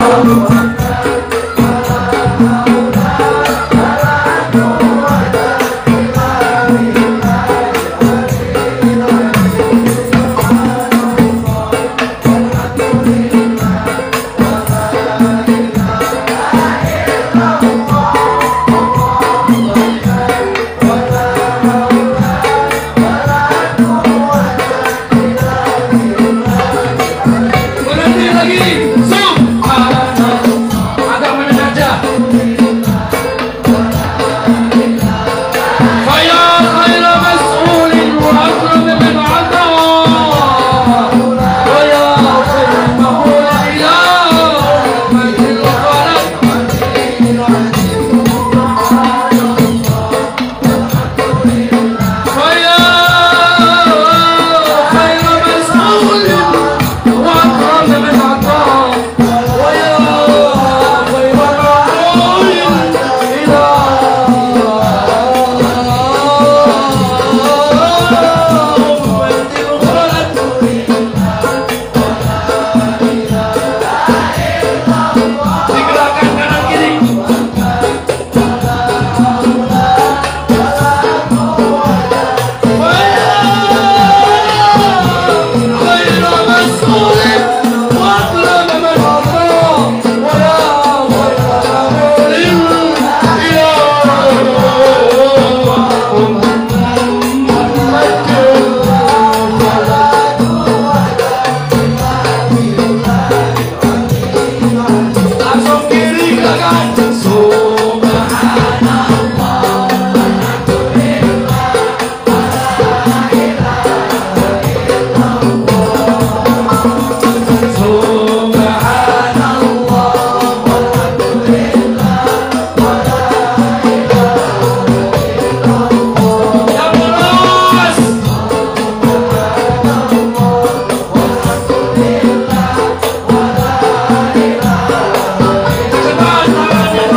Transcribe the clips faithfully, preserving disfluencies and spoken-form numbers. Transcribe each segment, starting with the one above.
Subhanallah.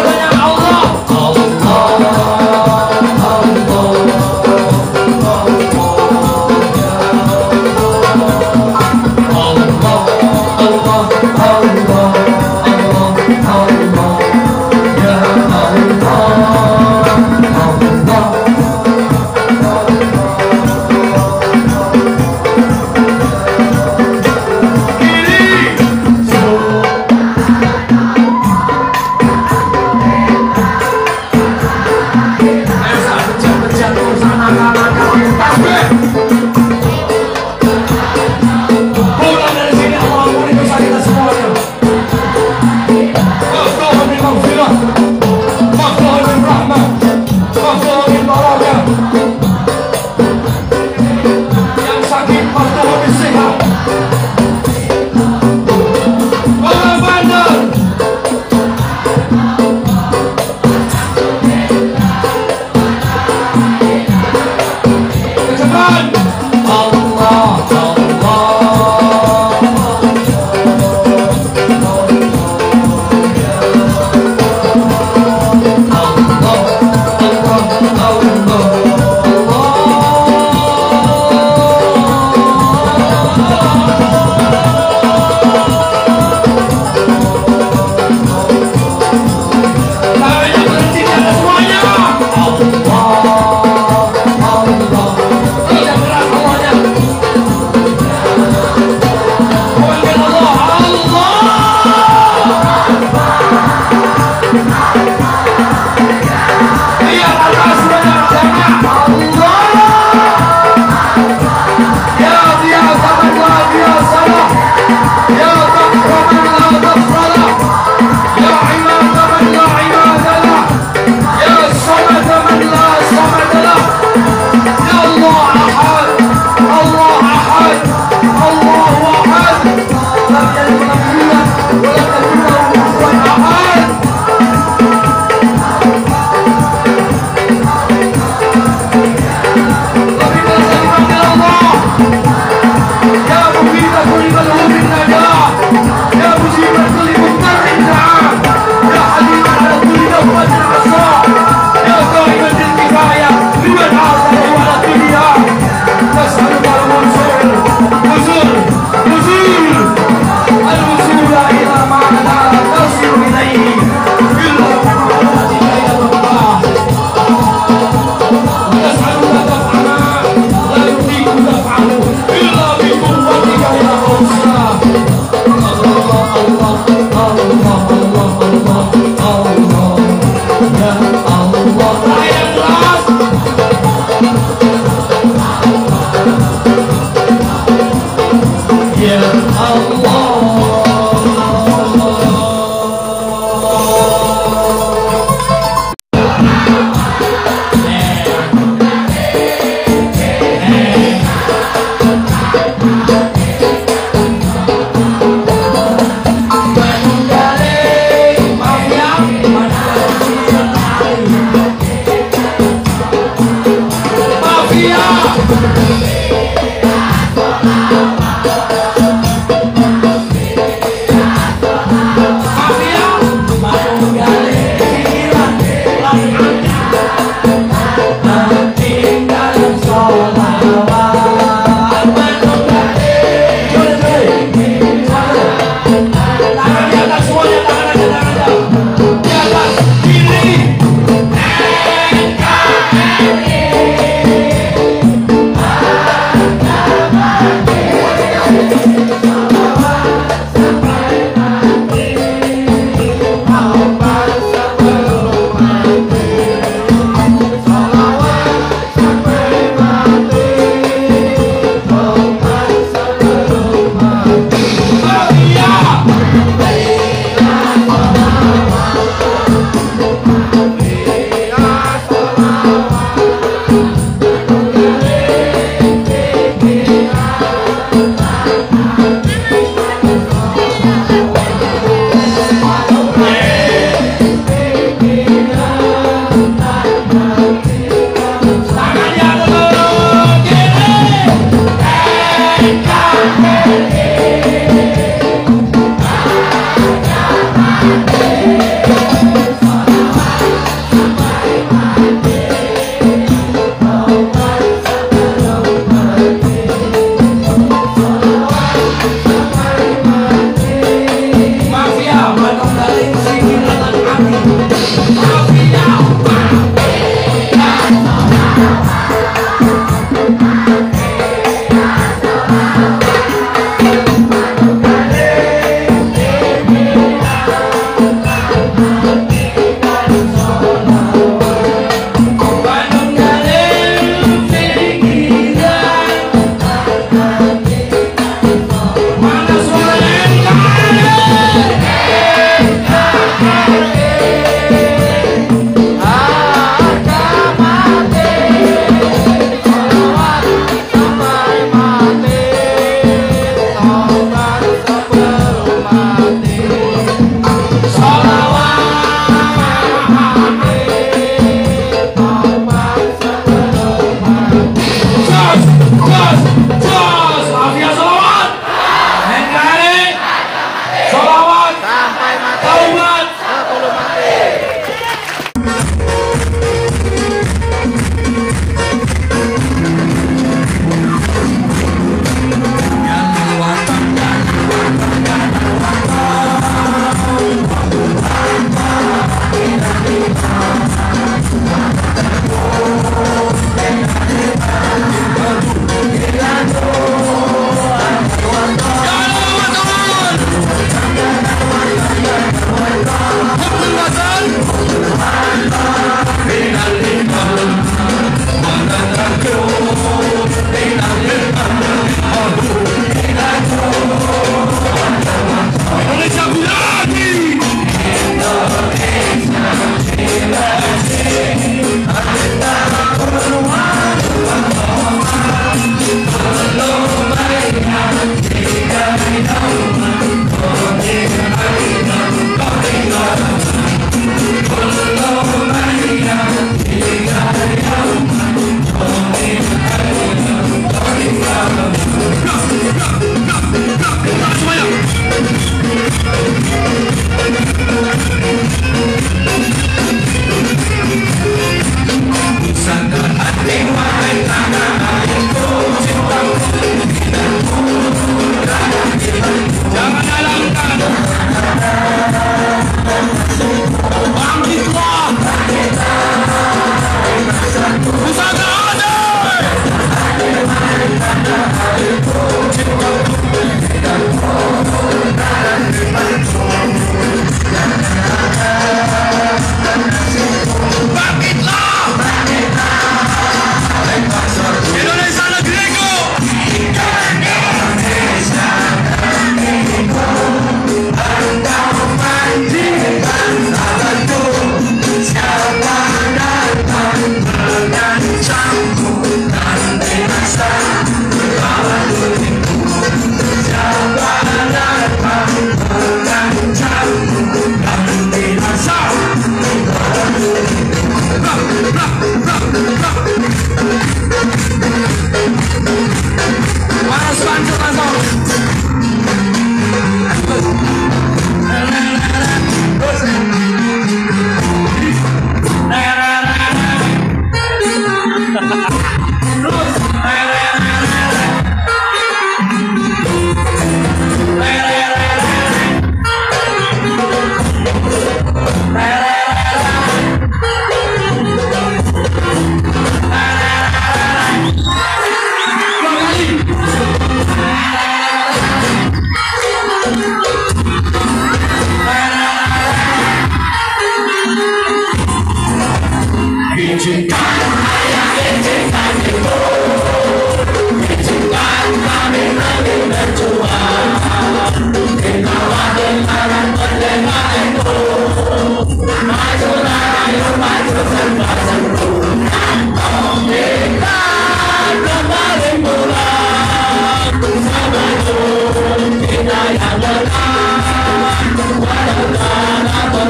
Kita yang menang, walau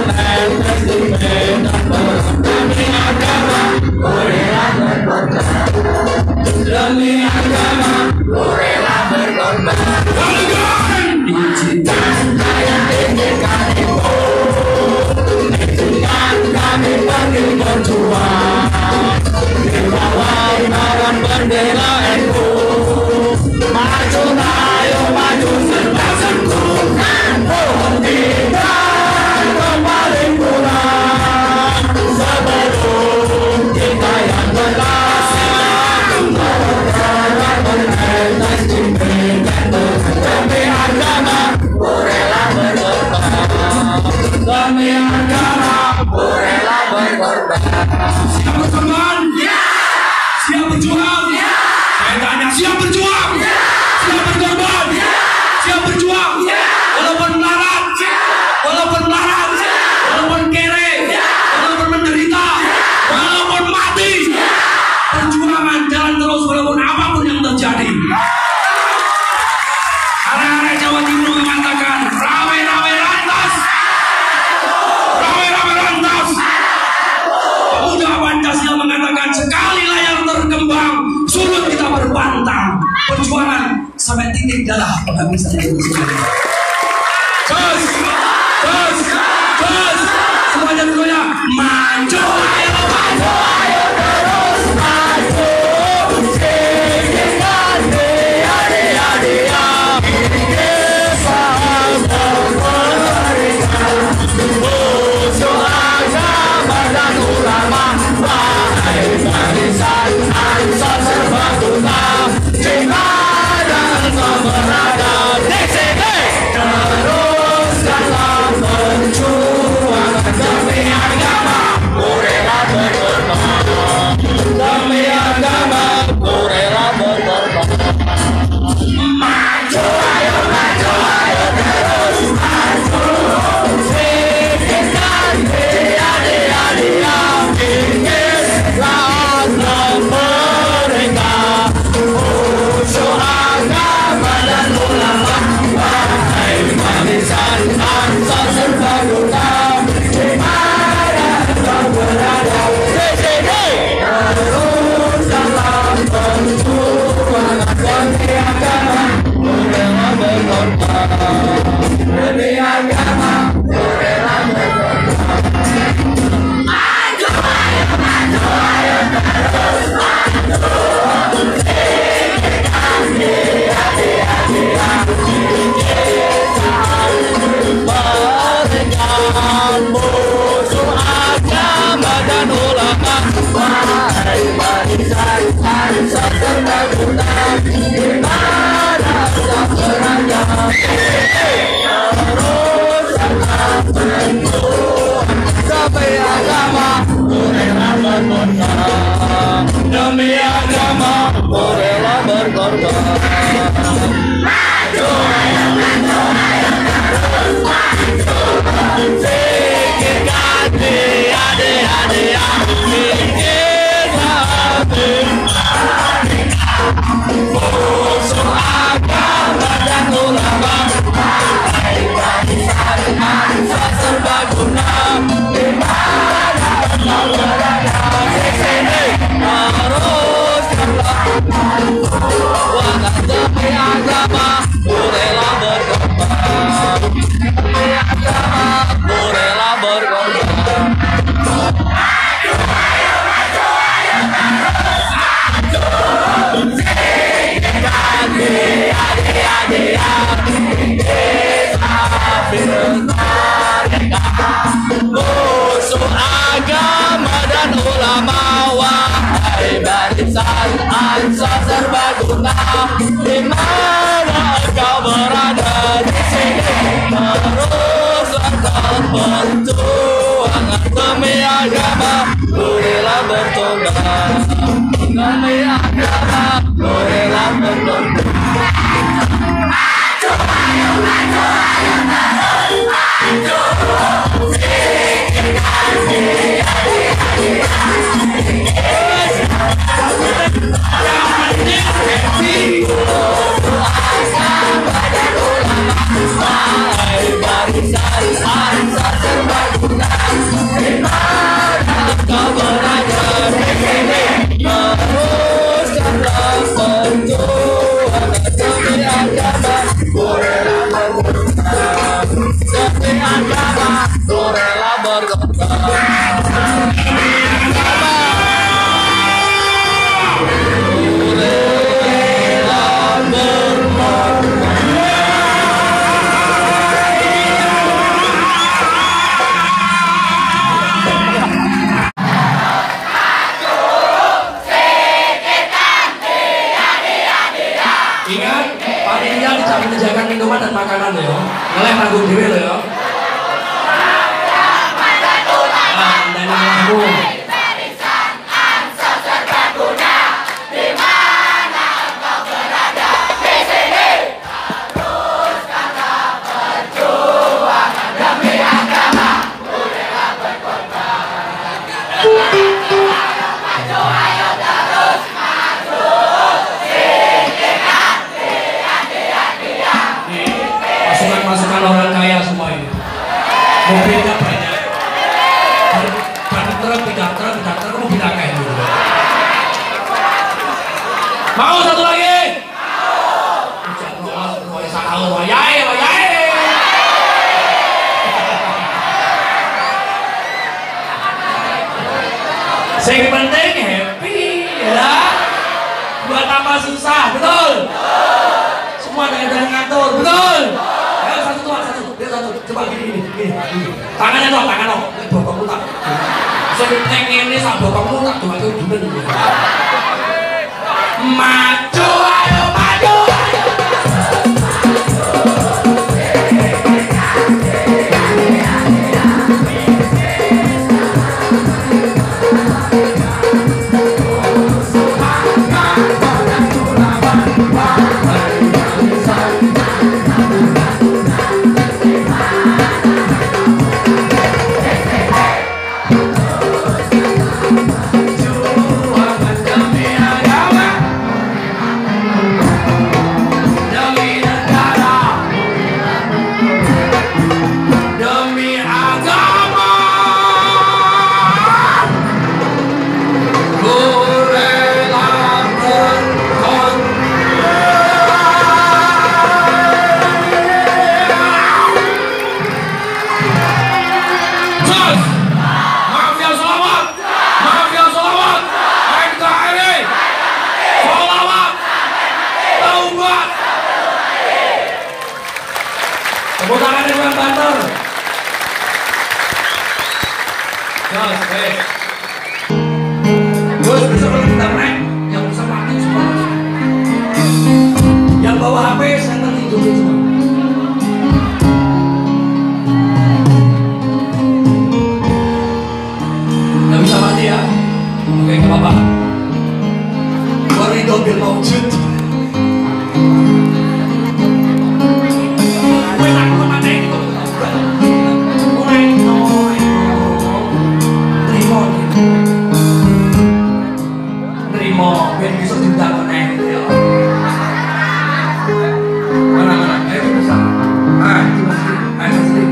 demi agama ku rela berkorban. Izinkan saya tinggikan ibu, izinkan kami pergi berjuang di bawah naungan bendera N U. Maju ayo maju serta sempurna, tidak kembali pulang sebelum kita yang berhasil membawa bendera demi agama ku rela berkorban. Demi agama ku rela berkorban. Siap berkorban? Ya. Siap berjuang? Ya. Saya tanya, siap berjuang? Ya. Siap berkorban? Ya. Siap berjuang? Ya. Walaupun melarat? Ya. Walaupun melarat? Ya. Walaupun kere? Ya. Walaupun menderita? Ya. Walaupun mati? Ya. Perjuangan jalan terus walaupun apapun yang terjadi. Arek-arek Jawa Timur mengatakan rawe-rawe lantas, rawe-rawe lantas. Pemuda Pancasila mengatakan sekali layar terkembang, sulut kita berbantang. Perjuangan sampai titik darah penghabisan itu. Terus, terus, terus, semuanya dulunya maju, ayo maju, ayo terus maju. Tinggikan dia, dia, dia. Musuh agama dan ulama, wahai barisan Ansor Serbaguna, di mana engkau berada di sini, teruskanlah berjuang demi agama ku rela berkorban. Demi agama ku rela berkorban. Maju ayo maju ayo terus maju. Tinggikan dia dia dia, tinggikan mereka. Musuh agama dan ulama, wahai barisan Ansor Serbaguna, di mana engkau berada di sini, teruskanlah berjuang demi agama ku rela berkorban. Demi agama ku rela berkorban. Maju ayo maju ayo terus maju. Tinggikan dia dia dia, tinggikan mereka. Musuh agama dan ulama, wahai barisan Ansor Serbaguna, di mana engkau berada di sini, teruskanlah berjuang demi agama ku rela berkorban. Demi agama ku rela berkorban. Maju ayo maju ayo terus maju. Tinggikan dia dia dia, tinggikan mereka. Musuh agama dan ulama, wahai barisan Ansor Serbaguna, di mana engkau berada di sini, teruskanlah berjuang demi agama ku rela berkorban. Demi agama ku rela berkorban. Maju ayo maju ayo terus maju. Tinggikan dia dia dia, tinggikan mereka. Musuh agama dan ulama, wahai barisan Ansor Serbaguna, di mana engkau berada di sini, teruskanlah berjuang demi agama ku rela bertobat. Demi agama ku rela bertobat. Maju ayo maju ayo terus maju. Tinggikan dia dia dia, wahai barisan Ansor Serbaguna, di mana engkau berada di sini, teruskanlah lagu dhewe lho ya. Ah, ndane lagu. Masukan orang kaya semua ini, mobilnya banyak, ban truk, tidak truk, tidak truk, mobil kayak gitu. Mau satu lagi? Mau. Sakal wayai, wayai. Yang penting happy, ya. Buat tambah susah, betul? Semua dengan ngatur, betul? Satu tuh, satu, dia satu, coba gini, gini, gini, gini. Tangannya dong, tangan dong, bokongmu tak. Senteng ini sak bokongmu tak, coba itu gimana? Maju, ayo maju, ayo. Tepuk tangan yang banter. Gus, eh. Gus, besok kalau kita naik, yang bisa mati semua. Yang bawa H P, saya tidur semua. Nggak bisa mati ya? Oke, nggak apa-apa. Warido bil maujud. Ben bisa diundang meneh gitu ya. Mana mana, ayo bisa. Ah, itu masih, ayo masih.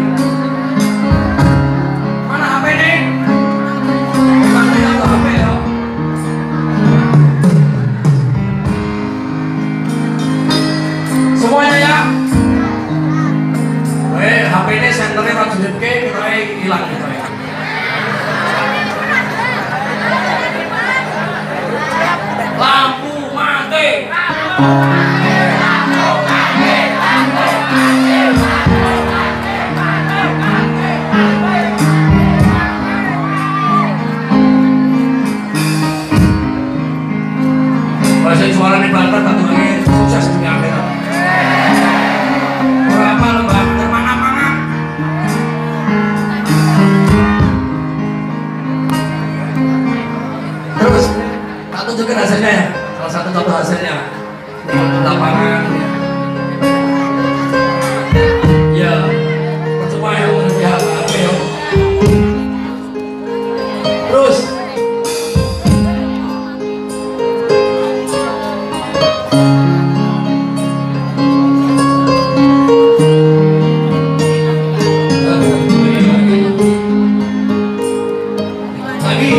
Mana H P nih? Mana yang H P ya? Semuanya ya. Eh, H P ini senternya rada gede, kita hilang gitu ya. Lampu mati. Lampu mati, lampu mati, lampu mati, lampu mati, lampu mati. Bahasa suara nih Banten satu lagi sukses di akhirat. Berapa lembah termanam-manam. Terus tunjukkan hasilnya ya, salah satu contoh hasilnya di lapangan ya, percuma ya ya apa ya. Terus lagi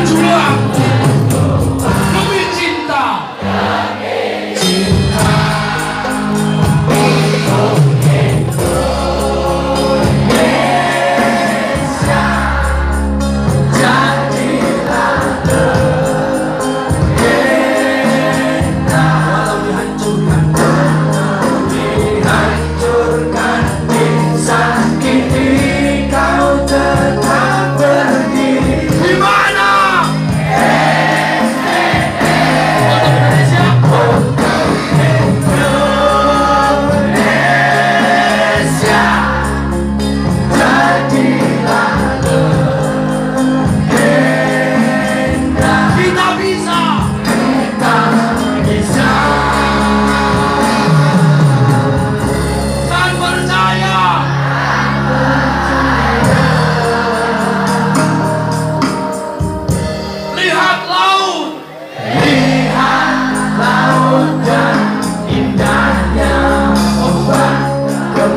berjuang demi cinta, demi cinta.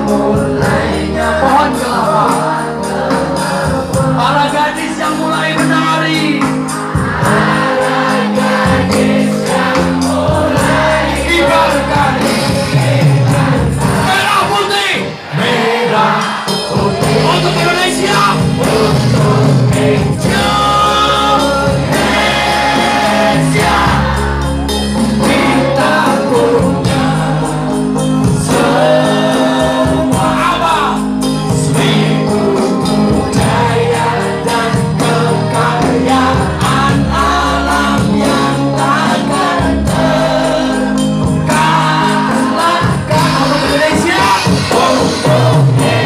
pohon kelapa, para gadis yang mulai menari, kibarkan merah putih, merah putih untuk Indonesia, untuk Indonesia. Kita punya semua apa? Seribu budaya dan kekayaan alam yang takkan terkalahkan untuk Indonesia, untuk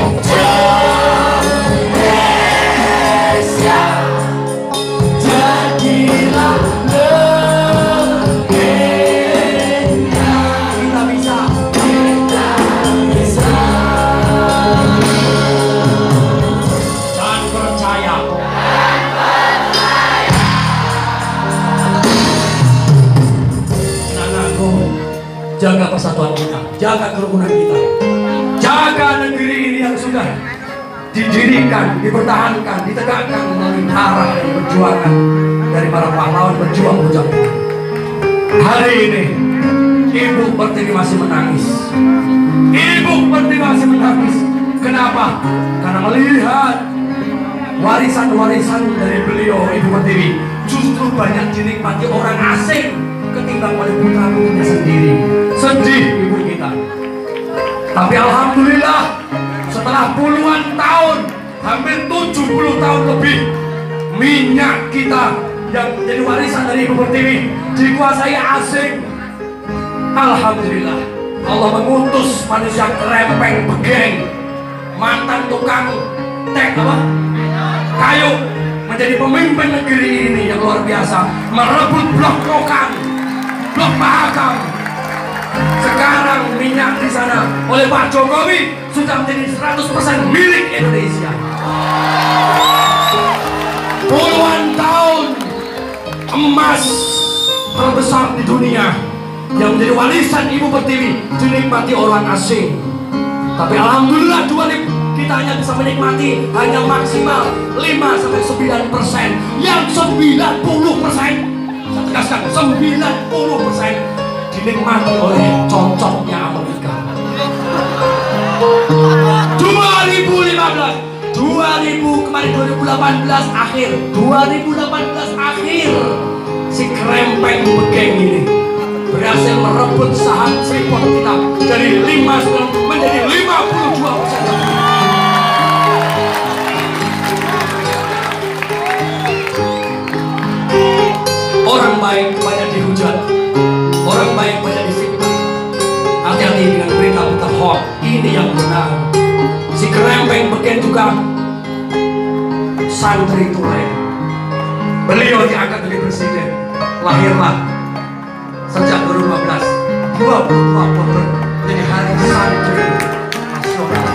Indonesia. Jadilah legenda. Kita bisa, kita bisa. Dan percaya, dan percaya. Anakku, jaga persatuan kita, jaga kerukunan kita, jaga negeri ini yang sudah didirikan, dipertahankan, ditegakkan melalui darah dan perjuangan dari para pahlawan berjuang bujang. Hari ini Ibu Pertiwi masih menangis. Ibu Pertiwi masih menangis. Kenapa? Karena melihat warisan-warisan dari beliau, Ibu Pertiwi, justru banyak dinikmati orang asing ketimbang oleh putra-putrinya sendiri. Sedih ibu kita. Tapi alhamdulillah, setelah puluhan tahun, hampir tujuh puluh tahun lebih, minyak kita yang jadi warisan dari Ibu Pertiwi dikuasai asing. Alhamdulillah, Allah mengutus manusia kerempeng begeng, mantan tukang tek apa? kayu, menjadi pemimpin negeri ini yang luar biasa, merebut blok Rokan, blok Mahakam. Sekarang minyak di sana oleh Pak Jokowi sudah menjadi seratus persen milik Indonesia. Puluhan tahun emas terbesar di dunia yang menjadi warisan Ibu Pertiwi dinikmati orang asing. Tapi alhamdulillah dua ribu kita hanya bisa menikmati hanya maksimal lima sampai sembilan persen. Yang sembilan puluh persen, saya tegaskan sembilan puluh persen dinikmati oleh cocoknya Amerika. dua ribu lima belas, dua ribu kemarin dua ribu delapan belas akhir, dua ribu delapan belas akhir, si kerempeng begeng ini berhasil merebut saham Freeport kita dari lima menjadi lima puluh dua persen. Orang baik banyak dihujat, orang baik banyak difitnah. Hati-hati dengan berita-berita hoax. Ini yang benar. Si kerempeng begeng juga santri Tulen. Beliau diangkat menjadi presiden. Lahirlah sejak dua ribu lima belas, dua puluh dua Oktober menjadi hari santri nasional.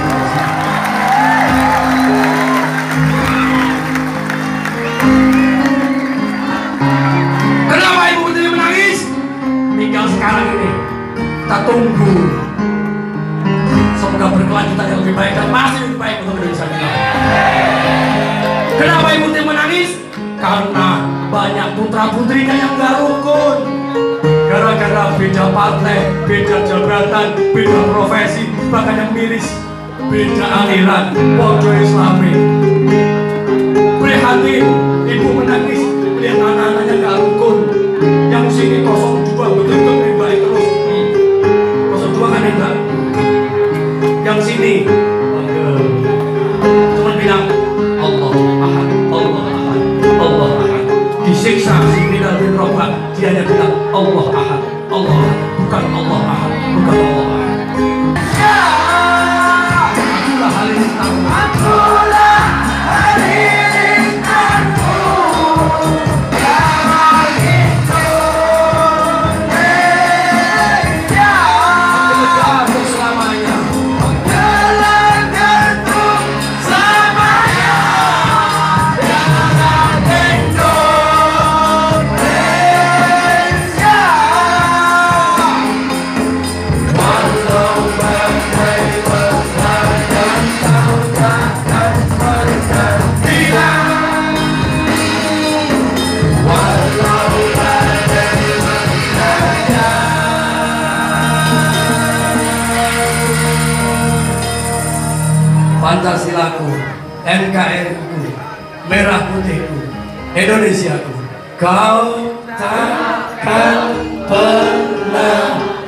Kenapa Ibu Pertiwi menangis? Tinggal sekarang ini kita tunggu, semoga berkelanjutan yang lebih baik dan masih lebih baik untuk Indonesia kita. Kenapa Ibu Pertiwi menangis? Karena banyak putra putrinya yang gak rukun. Gara-gara beda partai, beda jabatan, beda profesi, bahkan yang miris, beda aliran, bodoh Islami. Prihatin, ibu menangis melihat anak-anaknya gak rukun. Yang sini nol dua betul-betul lebih baik terus. Hmm. nol dua kan enggak. Yang sini cuma bilang Allah Ahad, Allah Ahad, Allah Ahad. Disiksa si Bilal bin Rabah, dia hanya bilang Allah Ahad, Allah Ahad, bukan Allah Ahad, bukan Allah Ahad. Itulah halilintarmu, itulah halilintarmu yang begitu Indonesia. Menggelegar untuk selamanya, menggelegar untuk selamanya. Jangan Indonesia. Pancasilaku, N K R I ku, merah putihku, Indonesiaku. Kau takkan pernah